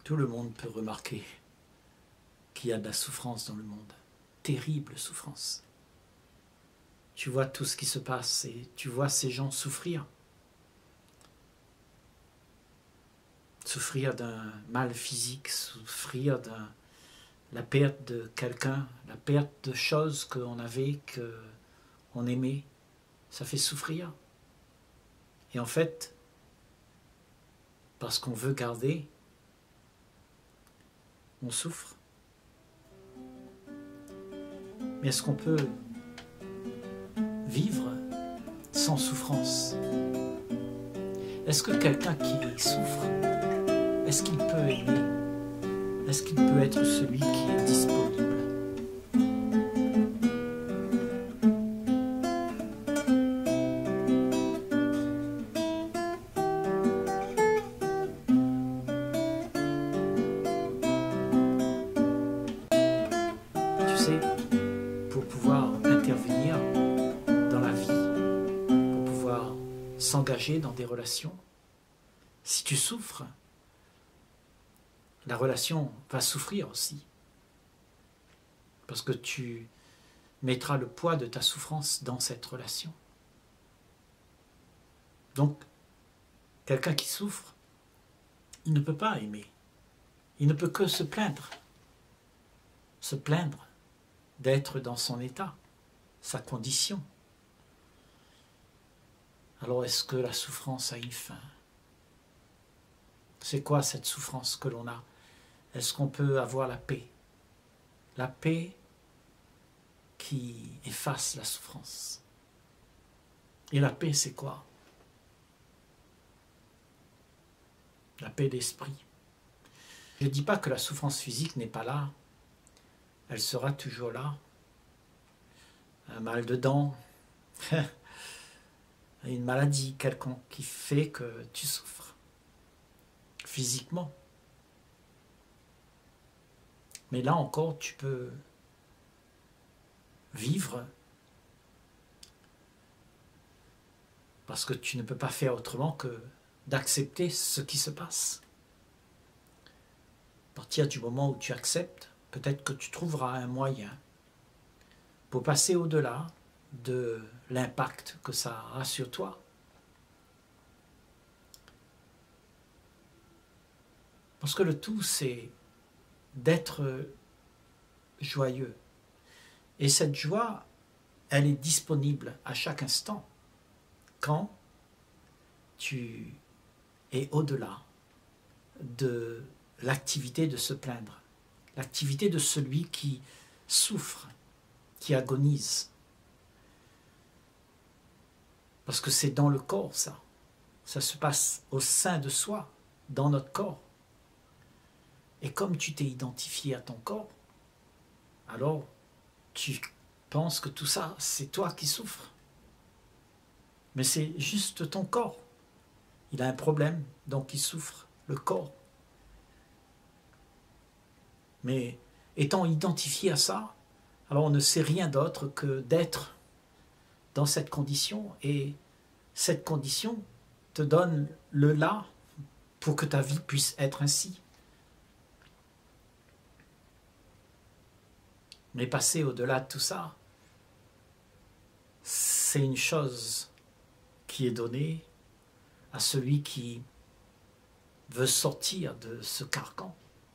Tout le monde peut remarquer qu'il y a de la souffrance dans le monde. Terrible souffrance. Tu vois tout ce qui se passe et tu vois ces gens souffrir. Souffrir d'un mal physique, souffrir de la perte de quelqu'un, la perte de choses qu'on avait, qu'on aimait. Ça fait souffrir. Et en fait, parce qu'on veut garder, on souffre. Mais est-ce qu'on peut vivre sans souffrance? Est-ce que quelqu'un qui souffre, est-ce qu'il peut aimer? Est-ce qu'il peut être celui qui est disponible? Tu sais, pour pouvoir intervenir dans la vie, pour pouvoir s'engager dans des relations, si tu souffres, la relation va souffrir aussi. Parce que tu mettras le poids de ta souffrance dans cette relation. Donc, quelqu'un qui souffre, il ne peut pas aimer. Il ne peut que se plaindre. Se plaindre d'être dans son état, sa condition. Alors, est-ce que la souffrance a une fin? C'est quoi cette souffrance que l'on a? Est-ce qu'on peut avoir la paix? La paix qui efface la souffrance. Et la paix, c'est quoi? La paix d'esprit. Je ne dis pas que la souffrance physique n'est pas là. Elle sera toujours là. Un mal de dents, une maladie quelconque qui fait que tu souffres physiquement. Mais là encore, tu peux vivre parce que tu ne peux pas faire autrement que d'accepter ce qui se passe. À partir du moment où tu acceptes, peut-être que tu trouveras un moyen pour passer au-delà de l'impact que ça a sur toi. Parce que le tout, c'est d'être joyeux. Et cette joie, elle est disponible à chaque instant quand tu es au-delà de l'activité de se plaindre, l'activité de celui qui souffre, qui agonise. Parce que c'est dans le corps, ça. Ça se passe au sein de soi, dans notre corps. Et comme tu t'es identifié à ton corps, alors tu penses que tout ça, c'est toi qui souffres. Mais c'est juste ton corps. Il a un problème, donc il souffre, le corps. Mais étant identifié à ça, alors on ne sait rien d'autre que d'être dans cette condition. Et cette condition te donne le là pour que ta vie puisse être ainsi. Mais passer au-delà de tout ça, c'est une chose qui est donnée à celui qui veut sortir de ce carcan.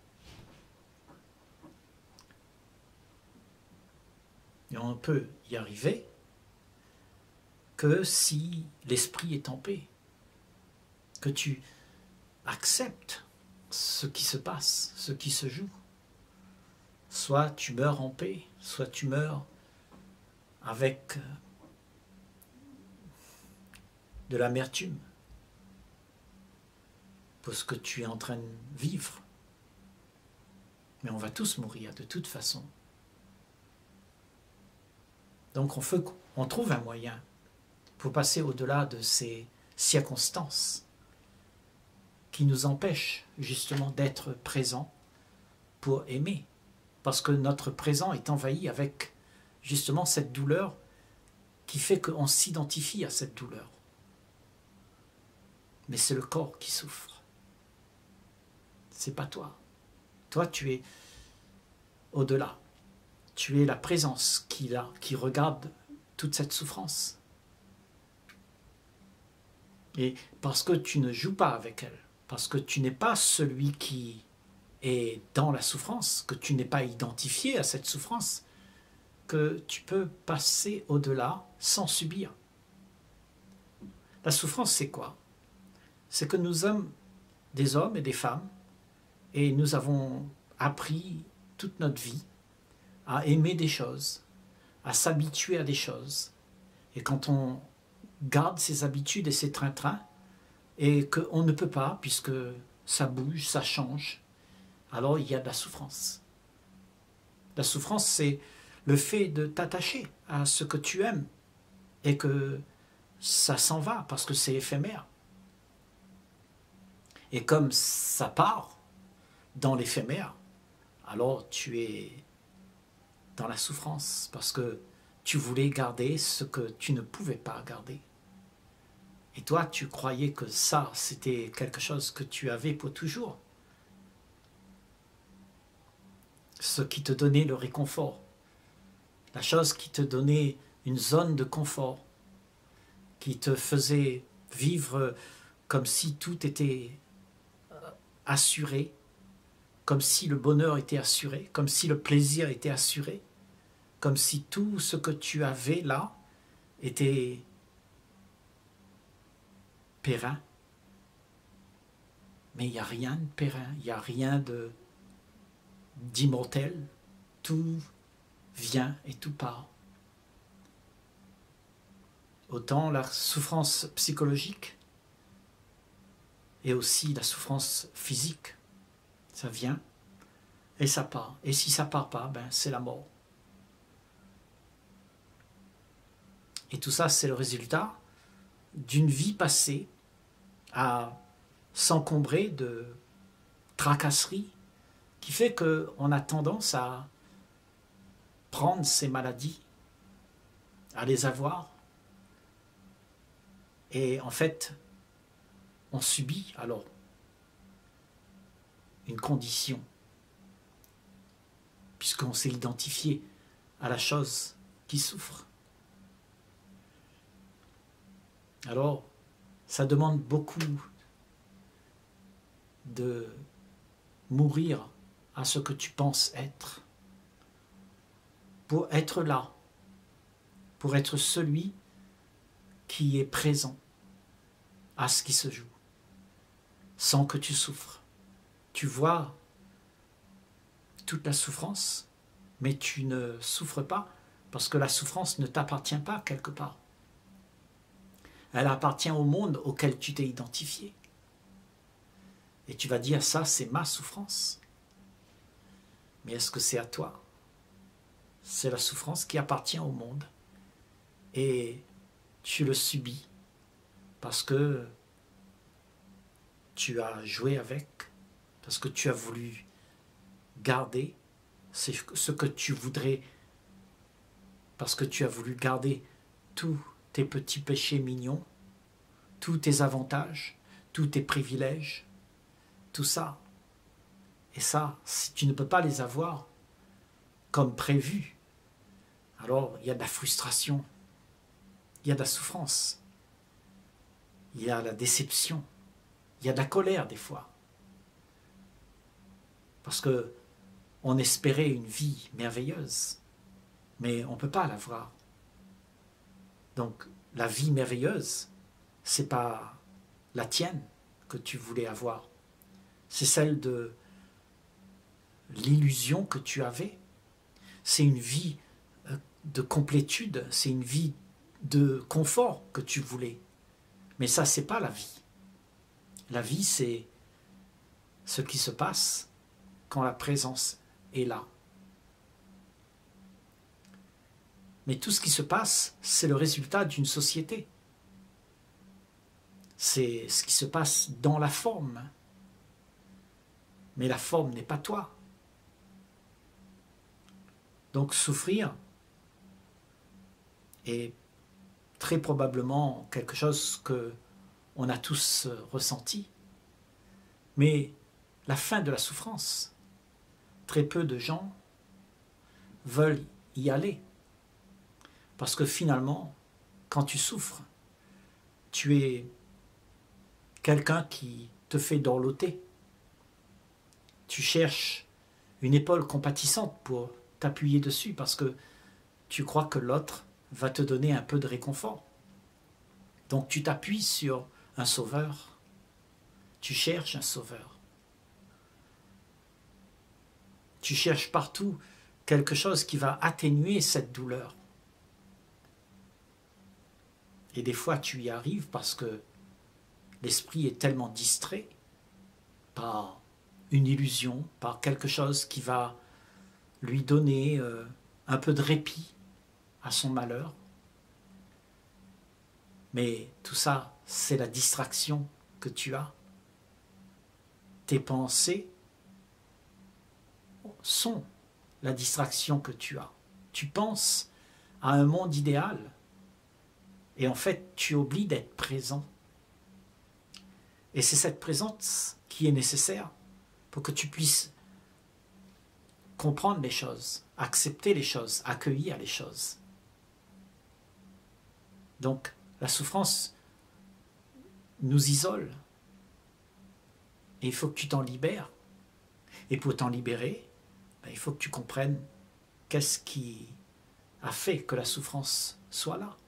Et on ne peut y arriver que si l'esprit est en paix, que tu acceptes ce qui se passe, ce qui se joue. Soit tu meurs en paix, soit tu meurs avec de l'amertume pour ce que tu es en train de vivre. Mais on va tous mourir de toute façon. Donc on trouve un moyen pour passer au-delà de ces circonstances qui nous empêchent justement d'être présents pour aimer. Parce que notre présent est envahi avec justement cette douleur qui fait qu'on s'identifie à cette douleur. Mais c'est le corps qui souffre. c'est pas toi. Toi, tu es au-delà. Tu es la présence qui regarde toute cette souffrance. Et parce que tu ne joues pas avec elle, parce que tu n'es pas celui qui est dans la souffrance, que tu n'es pas identifié à cette souffrance, que tu peux passer au-delà sans subir. La souffrance, c'est quoi? C'est que nous sommes des hommes et des femmes, et nous avons appris toute notre vie à aimer des choses, à s'habituer à des choses. Et quand on garde ses habitudes et ses train-train, et qu'on ne peut pas, puisque ça bouge, ça change, alors il y a de la souffrance. La souffrance, c'est le fait de t'attacher à ce que tu aimes, et que ça s'en va, parce que c'est éphémère. Et comme ça part dans l'éphémère, alors tu es dans la souffrance, parce que tu voulais garder ce que tu ne pouvais pas garder. Et toi, tu croyais que ça, c'était quelque chose que tu avais pour toujours. Ce qui te donnait le réconfort. La chose qui te donnait une zone de confort. Qui te faisait vivre comme si tout était assuré. Comme si le bonheur était assuré. Comme si le plaisir était assuré. Comme si tout ce que tu avais là était périn. Mais il n'y a rien de périn, il n'y a rien d'immortel. Tout vient et tout part. Autant la souffrance psychologique et aussi la souffrance physique. Ça vient et ça part. Et si ça part pas, ben c'est la mort. Et tout ça, c'est le résultat d'une vie passée à s'encombrer de tracasseries qui fait qu'on a tendance à prendre ces maladies, à les avoir. Et en fait, on subit alors une condition, puisqu'on s'est identifié à la chose qui souffre. Alors, ça demande beaucoup de mourir à ce que tu penses être, pour être là, pour être celui qui est présent à ce qui se joue, sans que tu souffres. Tu vois toute la souffrance, mais tu ne souffres pas, parce que la souffrance ne t'appartient pas quelque part. Elle appartient au monde auquel tu t'es identifié. Et tu vas dire, ça c'est ma souffrance. Mais est-ce que c'est à toi? C'est la souffrance qui appartient au monde. Et tu le subis parce que tu as joué avec, parce que tu as voulu garder ce que tu voudrais, parce que tu as voulu garder tous tes petits péchés mignons, tous tes avantages, tous tes privilèges, tout ça. Et ça, si tu ne peux pas les avoir comme prévu, alors il y a de la frustration, il y a de la souffrance, il y a la déception, il y a de la colère des fois. Parce que on espérait une vie merveilleuse, mais on ne peut pas l'avoir. Donc la vie merveilleuse, c'est pas la tienne que tu voulais avoir, c'est celle de l'illusion que tu avais. C'est une vie de complétude, c'est une vie de confort que tu voulais. Mais ça, c'est pas la vie. La vie, c'est ce qui se passe quand la présence est là. Mais tout ce qui se passe, c'est le résultat d'une société. C'est ce qui se passe dans la forme. Mais la forme n'est pas toi. Donc souffrir est très probablement quelque chose que on a tous ressenti. Mais la fin de la souffrance. Très peu de gens veulent y aller. Parce que finalement, quand tu souffres, tu es quelqu'un qui te fait dorloter. Tu cherches une épaule compatissante pour t'appuyer dessus parce que tu crois que l'autre va te donner un peu de réconfort. Donc tu t'appuies sur un sauveur. Tu cherches un sauveur. Tu cherches partout quelque chose qui va atténuer cette douleur. Et des fois tu y arrives parce que l'esprit est tellement distrait par une illusion, par quelque chose qui va lui donner un peu de répit à son malheur. Mais tout ça, c'est la distraction que tu as. Tes pensées sont la distraction que tu as. Tu penses à un monde idéal et en fait, tu oublies d'être présent. Et c'est cette présence qui est nécessaire pour que tu puisses comprendre les choses, accepter les choses, accueillir les choses. Donc, la souffrance nous isole. Et il faut que tu t'en libères. Et pour t'en libérer, il faut que tu comprennes qu'est-ce qui a fait que la souffrance soit là.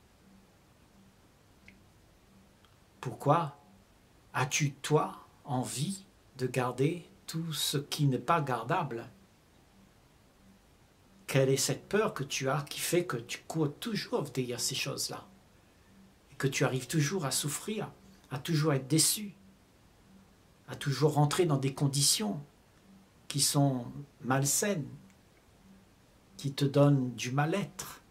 Pourquoi as-tu, toi, envie de garder tout ce qui n'est pas gardable? Quelle est cette peur que tu as qui fait que tu cours toujours derrière ces choses-là? Et que tu arrives toujours à souffrir, à toujours être déçu, à toujours rentrer dans des conditions qui sont malsaines, qui te donnent du mal-être.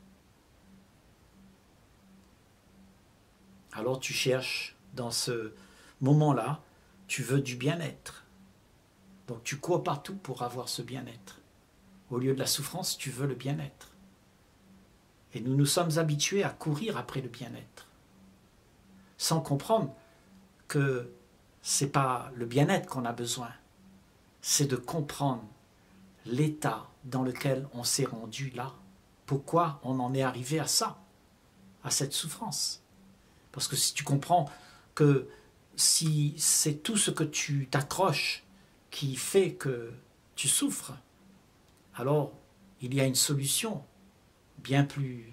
Alors tu cherches dans ce moment-là, tu veux du bien-être. Donc tu cours partout pour avoir ce bien-être. Au lieu de la souffrance, tu veux le bien-être. Et nous nous sommes habitués à courir après le bien-être, sans comprendre que ce n'est pas le bien-être qu'on a besoin, c'est de comprendre l'état dans lequel on s'est rendu là. Pourquoi on en est arrivé à ça, à cette souffrance? Parce que si tu comprends que si c'est tout ce que tu t'accroches qui fait que tu souffres, alors il y a une solution bien plus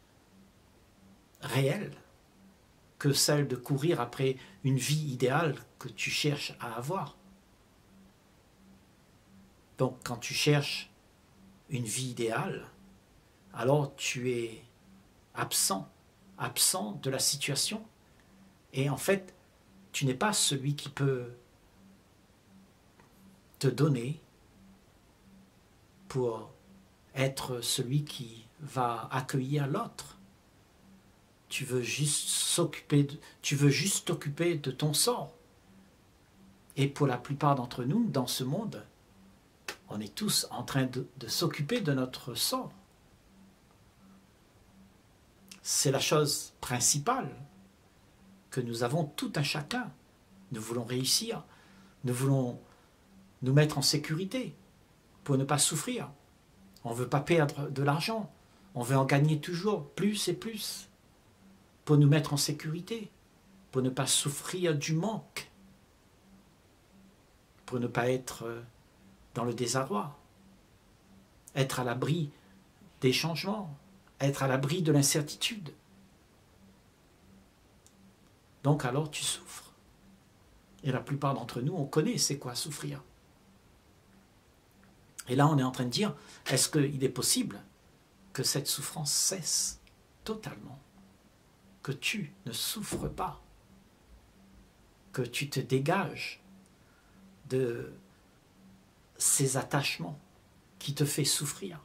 réelle que celle de courir après une vie idéale que tu cherches à avoir. Donc quand tu cherches une vie idéale, alors tu es absent de la situation. Et en fait, tu n'es pas celui qui peut te donner pour être celui qui va accueillir l'autre. Tu veux juste t'occuper de ton sort. Et pour la plupart d'entre nous, dans ce monde, on est tous en train de s'occuper de notre sort. C'est la chose principale que nous avons tout un chacun. Nous voulons réussir, nous voulons nous mettre en sécurité pour ne pas souffrir. On ne veut pas perdre de l'argent, on veut en gagner toujours plus et plus pour nous mettre en sécurité, pour ne pas souffrir du manque, pour ne pas être dans le désarroi, être à l'abri des changements, être à l'abri de l'incertitude. Donc alors tu souffres. Et la plupart d'entre nous, on connaît c'est quoi souffrir. Et là, on est en train de dire, est-ce qu'il est possible que cette souffrance cesse totalement? Que tu ne souffres pas? Que tu te dégages de ces attachements qui te font souffrir?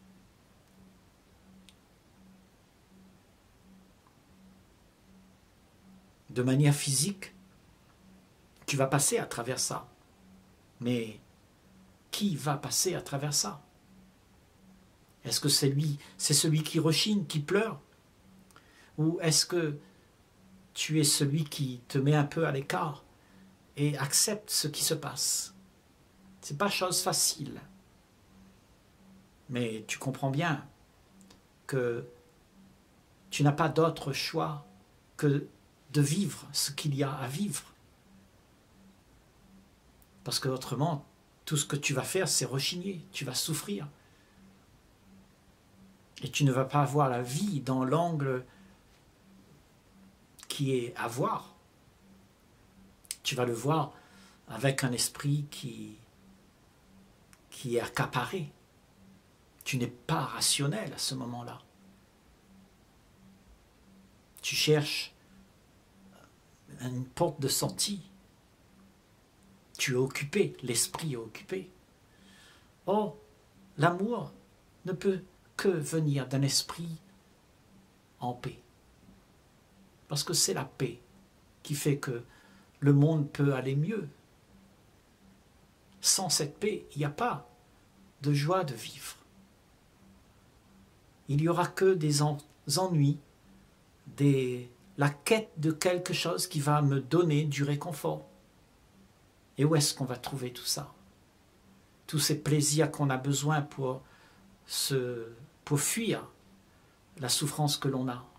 De manière physique, tu vas passer à travers ça. Mais qui va passer à travers ça? Est-ce que c'est celui qui rechigne, qui pleure? Ou est-ce que tu es celui qui te met un peu à l'écart et accepte ce qui se passe. Ce n'est pas chose facile. Mais tu comprends bien que tu n'as pas d'autre choix que de vivre ce qu'il y a à vivre. Parce que autrement, tout ce que tu vas faire, c'est rechigner, tu vas souffrir. Et tu ne vas pas voir la vie dans l'angle qui est à voir. Tu vas le voir avec un esprit qui est accaparé. Tu n'es pas rationnel à ce moment-là. Tu cherches une porte de sortie. Tu es occupé, l'esprit est occupé. Or, l'amour ne peut que venir d'un esprit en paix. Parce que c'est la paix qui fait que le monde peut aller mieux. Sans cette paix, il n'y a pas de joie de vivre. Il n'y aura que des ennuis, la quête de quelque chose qui va me donner du réconfort. Et où est-ce qu'on va trouver tout ça? Tous ces plaisirs qu'on a besoin pour fuir la souffrance que l'on a.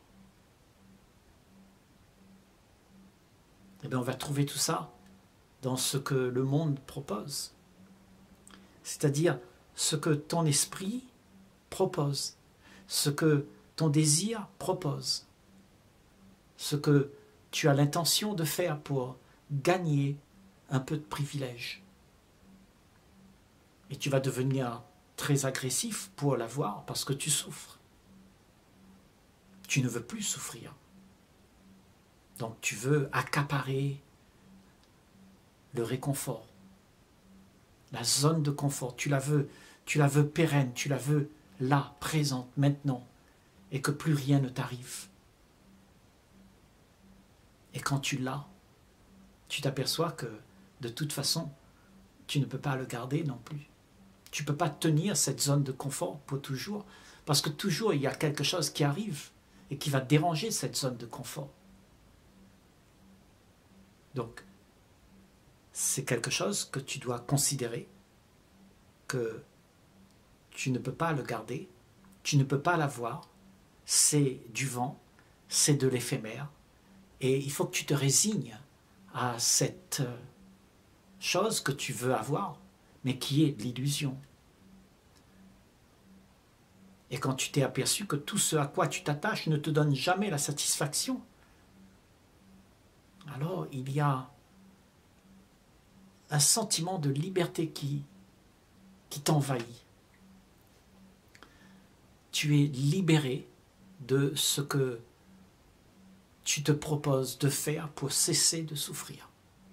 Eh bien, on va trouver tout ça dans ce que le monde propose. C'est-à-dire ce que ton esprit propose, ce que ton désir propose, ce que tu as l'intention de faire pour gagner un peu de privilège. Et tu vas devenir très agressif pour l'avoir parce que tu souffres. Tu ne veux plus souffrir. Donc tu veux accaparer le réconfort, la zone de confort. Tu la veux pérenne, tu la veux là, présente, maintenant, et que plus rien ne t'arrive. Et quand tu l'as, tu t'aperçois que de toute façon, tu ne peux pas le garder non plus. Tu ne peux pas tenir cette zone de confort pour toujours, parce que toujours il y a quelque chose qui arrive et qui va déranger cette zone de confort. Donc, c'est quelque chose que tu dois considérer, que tu ne peux pas le garder, tu ne peux pas l'avoir, c'est du vent, c'est de l'éphémère, et il faut que tu te résignes à cette chose que tu veux avoir, mais qui est l'illusion. Et quand tu t'es aperçu que tout ce à quoi tu t'attaches ne te donne jamais la satisfaction, alors il y a un sentiment de liberté qui t'envahit. Tu es libéré de ce que tu te proposes de faire pour cesser de souffrir.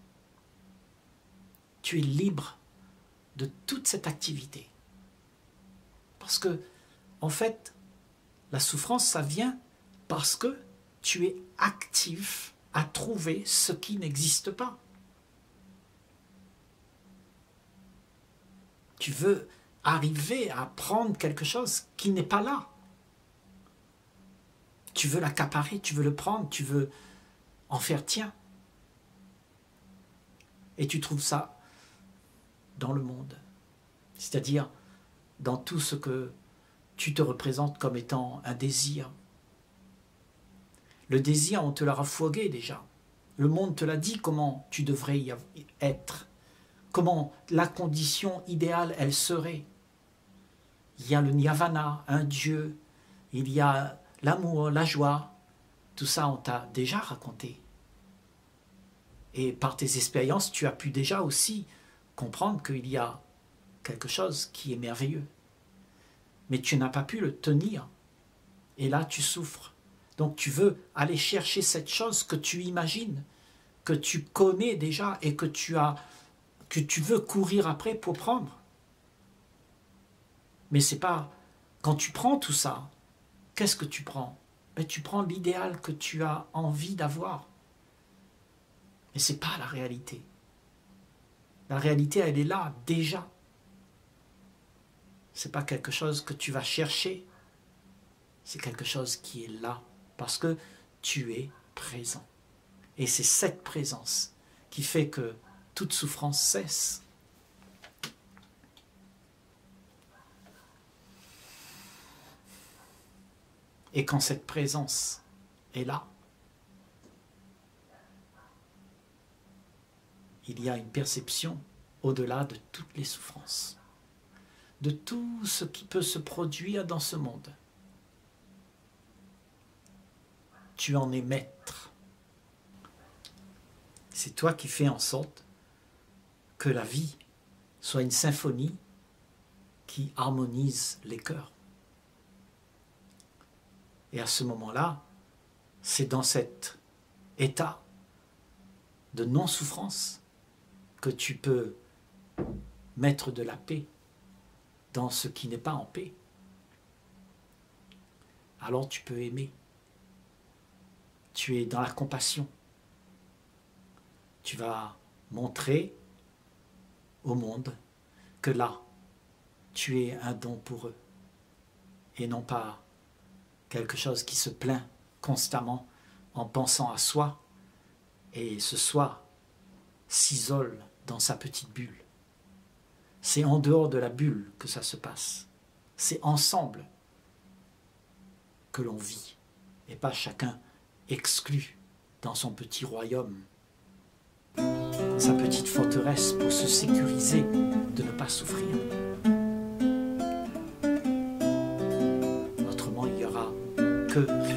Tu es libre de toute cette activité. Parce que, en fait, la souffrance, ça vient parce que tu es actif à trouver ce qui n'existe pas. Tu veux arriver à prendre quelque chose qui n'est pas là. Tu veux l'accaparer, tu veux le prendre, tu veux en faire tien. Et tu trouves ça dans le monde. C'est-à-dire dans tout ce que tu te représentes comme étant un désir. Le désir, on te l'a refourgué déjà. Le monde te l'a dit comment tu devrais y être. Comment la condition idéale, elle serait. Il y a le nirvana, un Dieu, il y a l'amour, la joie. Tout ça, on t'a déjà raconté. Et par tes expériences, tu as pu déjà aussi comprendre qu'il y a quelque chose qui est merveilleux. Mais tu n'as pas pu le tenir. Et là, tu souffres. Donc tu veux aller chercher cette chose que tu imagines, que tu connais déjà et que tu veux courir après pour prendre. Mais c'est pas... Quand tu prends tout ça, qu'est-ce que tu prends? Ben, tu prends l'idéal que tu as envie d'avoir. Mais ce n'est pas la réalité. La réalité, elle est là, déjà. Ce n'est pas quelque chose que tu vas chercher. C'est quelque chose qui est là, parce que tu es présent. Et c'est cette présence qui fait que toute souffrance cesse. Et quand cette présence est là, il y a une perception au-delà de toutes les souffrances, de tout ce qui peut se produire dans ce monde. Tu en es maître. C'est toi qui fais en sorte que la vie soit une symphonie qui harmonise les cœurs. Et à ce moment-là, c'est dans cet état de non-souffrance que tu peux mettre de la paix dans ce qui n'est pas en paix. Alors tu peux aimer. Tu es dans la compassion. Tu vas montrer au monde que là, tu es un don pour eux et non pas quelque chose qui se plaint constamment en pensant à soi et ce soi s'isole dans sa petite bulle. C'est en dehors de la bulle que ça se passe. C'est ensemble que l'on vit et pas chacun exclu dans son petit royaume, dans sa petite forteresse pour se sécuriser de ne pas souffrir. Autrement, il n'y aura que